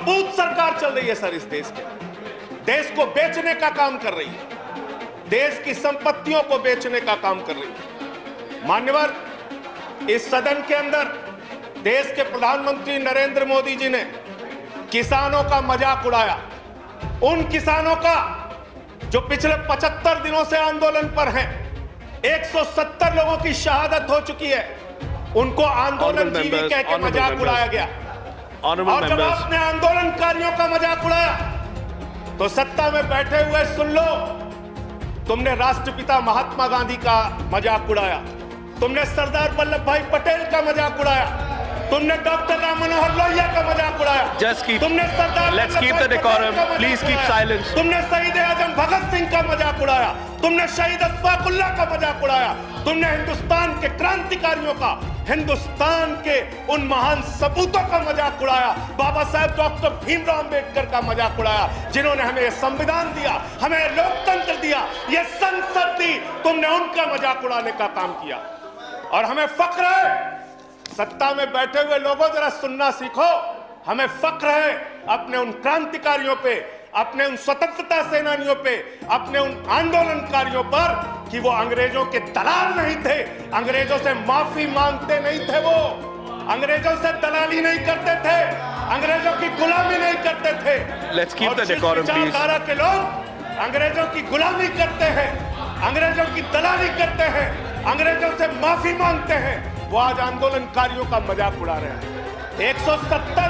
सपूत सरकार चल रही है सर। इस देश को बेचने का काम कर रही है, देश की संपत्तियों को बेचने का काम कर रही है। मान्यवर, इस सदन के अंदर देश के प्रधानमंत्री नरेंद्र मोदी जी ने किसानों का मजाक उड़ाया, उन किसानों का जो पिछले 75 दिनों से आंदोलन पर हैं। 170 लोगों की शहादत हो चुकी है, उनको आंदोलन जीवी कह के मजाक उड़ाया गया। और जब आपने आंदोलनकारियों का मजाक उड़ाया तो सत्ता में बैठे हुए सुन लो, तुमने राष्ट्रपिता महात्मा गांधी का मजाक उड़ाया, तुमने सरदार वल्लभ भाई पटेल का मजाक उड़ाया, तुमने डॉक्टर राम मनोहर लोहिया का मजाक उड़ाया, तुमने सरदार Let's keep the decorum. Please keep silence. तुमने शहीद आजम भगत सिंह का मजाक उड़ाया, तुमने शहीद अशफाक उल्लाह का मजाक उड़ाया, तुमने हिंदुस्तान के क्रांतिकारियों का, हिंदुस्तान के उन महान सपूतों का मजाक उड़ाया, बाबा साहेब डॉक्टर भीमराव अंबेडकर का मजाक उड़ाया, जिन्होंने हमें संविधान दिया, हमें लोकतंत्र दिया, ये संसद दी। तुमने उनका मजाक उड़ाने का काम किया और हमें फख्र है। सत्ता में बैठे हुए लोगों, जरा सुनना सीखो। हमें फख्र है अपने उन क्रांतिकारियों पे, अपने उन स्वतंत्रता सेनानियों पे, अपने उन आंदोलनकारियों पर कि वो अंग्रेजों के दलाल नहीं थे, अंग्रेजों से माफी मांगते नहीं थे, वो अंग्रेजों से दलाली नहीं करते थे, अंग्रेजों की गुलामी नहीं करते थे। Let's keep the decorum, please. विचारधारा के लोग अंग्रेजों की गुलामी करते हैं, अंग्रेजों की दलाली करते हैं, अंग्रेजों से माफी मांगते हैं, वो आज आंदोलनकारियों का मजाक उड़ा रहे हैं। 170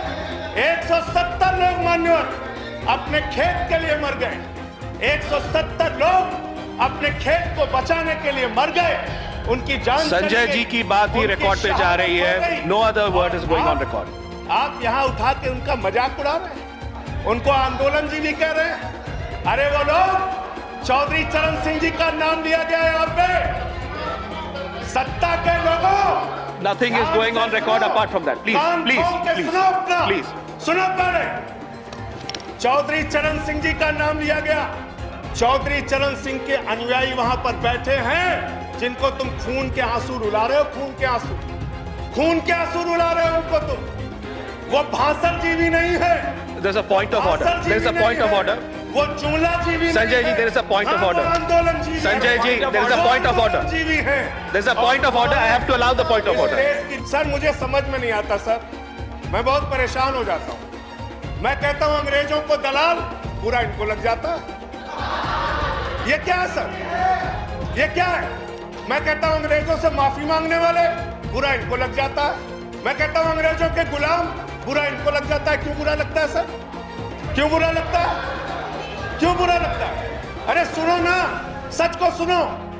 लोग मान्यवर अपने खेत के लिए मर गए, 170 लोग अपने खेत को बचाने के लिए मर गए, उनकी जान। संजय जी की बात ही रिकॉर्ड पे जा रही है, no other word is going on record. आप यहां उठा के उनका मजाक उड़ा रहे हैं, उनको आंदोलन जीवी कह रहे हैं। अरे वो लोग, चौधरी चरण सिंह जी का नाम लिया गया है यहाँ पे, सत्ता के लोगों। Nothing is going on record apart from that. Please. सुनो पहले, चौधरी चरण सिंह जी का नाम लिया गया। चौधरी चरण सिंह के अनुयायी वहां पर बैठे हैं, जिनको तुम खून के आंसू रुला रहे हो, खून के आंसू रुला रहे हो उनको तुम। वो भाषण जीवी नहीं है। There's a point of order. There's a point of order. वो जुमला जीवी Sanjay ji, there is a point of order. आंदोलन जीवी। Sanjay ji, there is a point of order. जीवी है। There's a point of order. I have to allow the point of order. Sir मुझे समझ में नहीं आता सर, मैं बहुत परेशान हो जाता हूँ। मैं कहता हूँ अंग्रेजों को दलाल, पूरा इनको लग जाता है। ये क्या है सर, ये क्या है? मैं कहता हूँ अंग्रेजों से माफी मांगने वाले, पूरा इनको लग जाता है। मैं कहता हूँ अंग्रेजों के गुलाम, बुरा इनको लग जाता है। क्यों बुरा लगता है सर, क्यों बुरा लगता है, क्यों बुरा लगता है? अरे सुनो ना, सच को सुनो।